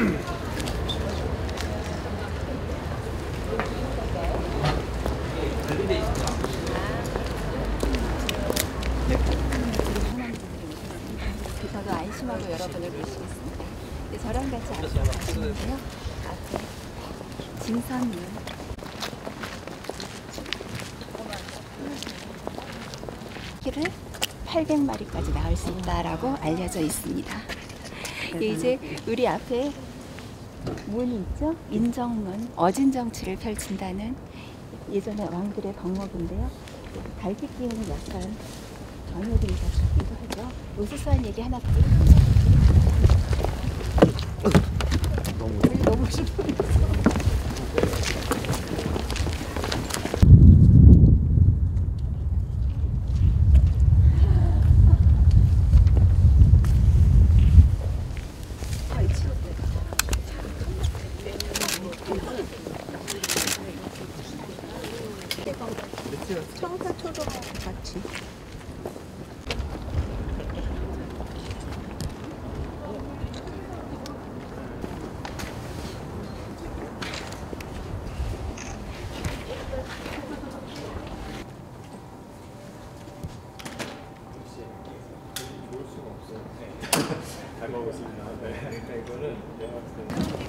저도 안심하고 여러분을 모시겠습니다. 저랑 같이 앉으시는데요. 앞에 진선님. 키를 800마리까지 낳을 수 있다라고 알려져 있습니다. 이제 우리 앞에 문이 있죠? 인정문, 어진정치를 펼친다는 예전의 왕들의 덕목인데요. 달빛 기운이 약간 전해드린 것 같기도 하죠. 우스스한 얘기 하나 드릴게요. 너무 싶어요. 청사초도 같이. 잘 먹었습니다. 네. 그러니까 이거는 내가 봤을 때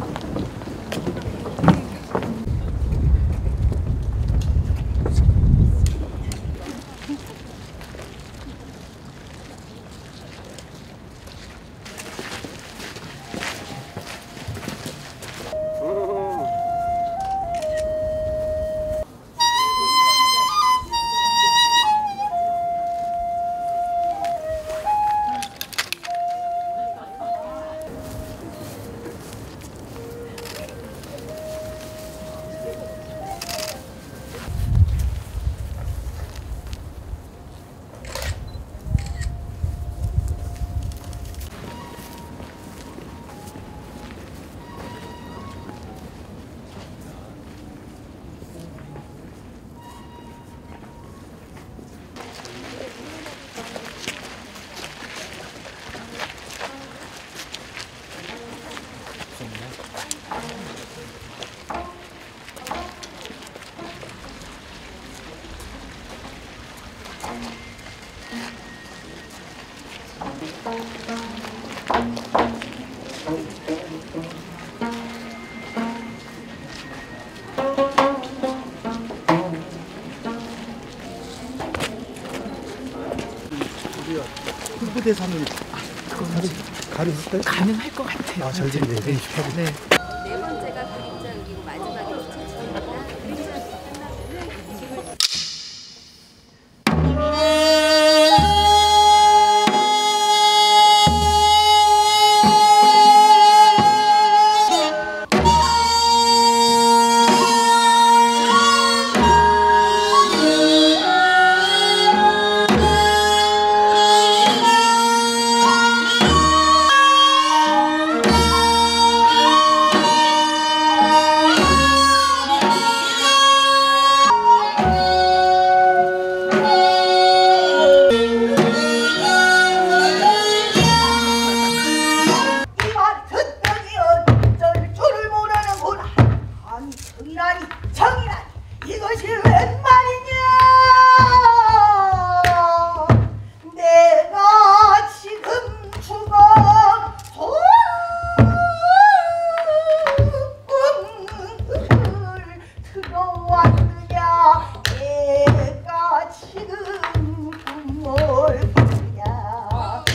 홍보대사는 가능할까요? 가능할 것 같아요. 아, 절제네. 네. 네 번째가 그림자 여기고 마지막에 붙여집니다. 그림자 끝나면은 집을 이것이 웬 말이냐? 내가 지금 죽어 손을 들어왔느냐? 내가 지금 뭘 보느냐?